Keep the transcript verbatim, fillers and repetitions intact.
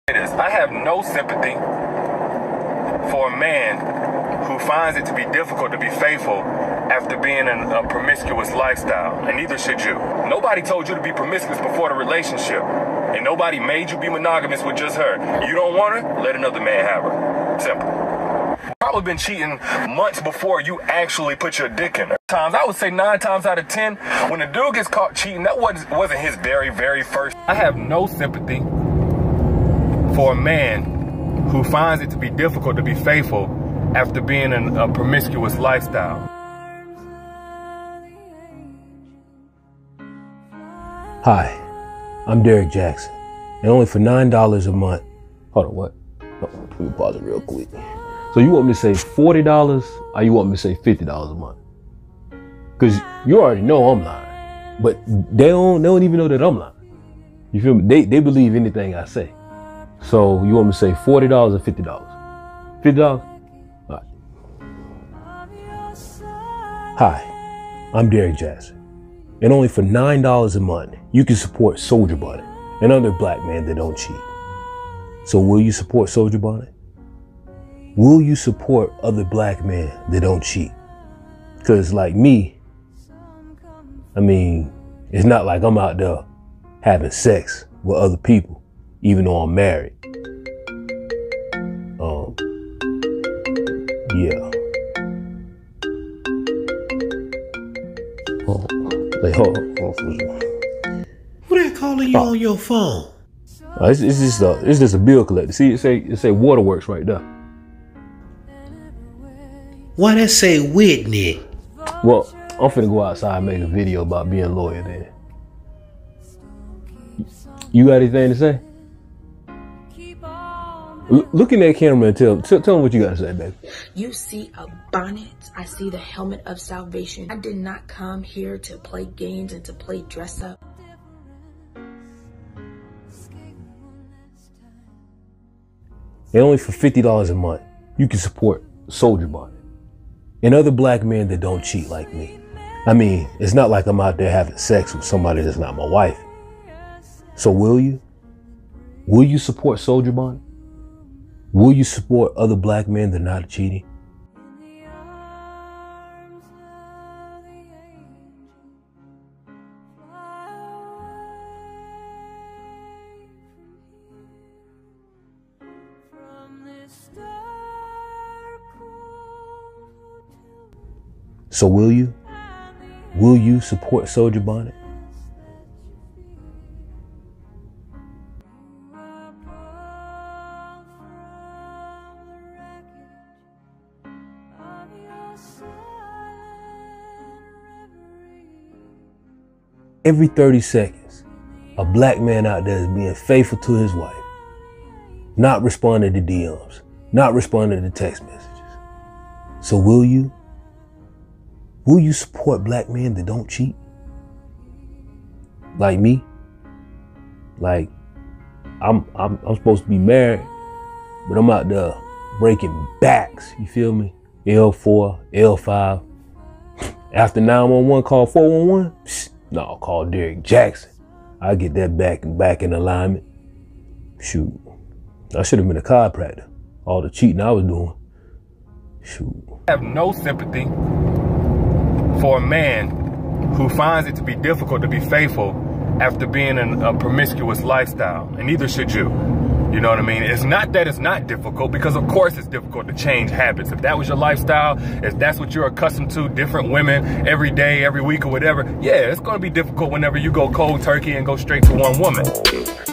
I have no sympathy for a man who finds it to be difficult to be faithful after being in a promiscuous lifestyle, and neither should you. Nobody told you to be promiscuous before the relationship, and nobody made you be monogamous with just her. You don't want her? Let another man have her. Simple. Probably been cheating months before you actually put your dick in her. Times, I would say nine times out of ten, when a dude gets caught cheating, that wasn't, wasn't his very, very first. I have no sympathy for a man who finds it to be difficult to be faithful after being in a promiscuous lifestyle. Hi, I'm Derrick Jaxn, and only for nine dollars a month. Hold on, what? Oh, let me pause it real quick. So you want me to say forty dollars, or you want me to say fifty dollars a month? Because you already know I'm lying, but they don't, they don't even know that I'm lying. You feel me? They, they believe anything I say. So you want me to say forty dollars or fifty dollars? fifty dollars? All right. Hi, I'm Derrick Jaxn, and only for nine dollars a month, you can support Soulja Bonnet, another black man that don't cheat. So will you support Soulja Bonnet? Will you support other black men that don't cheat? Because like me, I mean, it's not like I'm out there having sex with other people, even though I'm married. Um, yeah. Oh, like, hold on, hold on. Who they calling you oh. on your phone? Uh, it's, it's just a, it's just a bill collector. See, it say, it say Waterworks right there. Why that say Whitney? Well, I'm finna go outside and make a video about being loyal then. You got anything to say? L look in that camera and tell, tell, tell them what you got to say, baby. You see a bonnet, I see the helmet of salvation. I did not come here to play games and to play dress up. And only for fifty dollars a month, you can support Soulja Bonnet and other black men that don't cheat like me. I mean, it's not like I'm out there having sex with somebody that's not my wife. So will you? Will you support Soulja Bonnet? Will you support other black men that are not cheating? So will you? Will you support Soulja Bonnet? Every thirty seconds, a black man out there is being faithful to his wife, not responding to D Ms, not responding to text messages. So will you? Will you support black men that don't cheat? Like me? Like, I'm, I'm, I'm supposed to be married, but I'm out there breaking backs, you feel me? L four, L five. After nine one one, call four one one? No, call Derrick Jaxn. I get that back and back in alignment. Shoot, I should have been a chiropractor. All the cheating I was doing. Shoot. I have no sympathy for a man who finds it to be difficult to be faithful after being in a promiscuous lifestyle, and neither should you. You know what I mean? It's not that it's not difficult, because of course it's difficult to change habits. If that was your lifestyle, if that's what you're accustomed to, different women every day, every week or whatever, yeah, it's gonna be difficult whenever you go cold turkey and go straight to one woman.